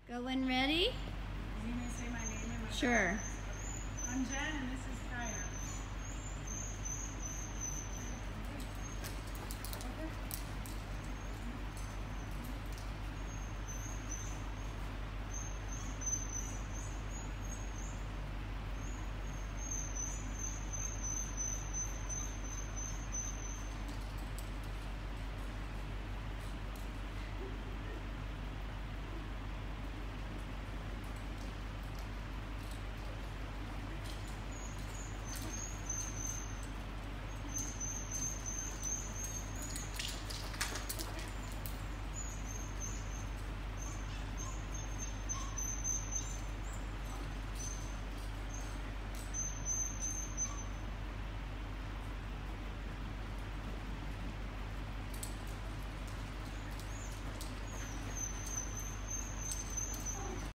Go when ready? You may say my name and my Sure. I'm Jen, and this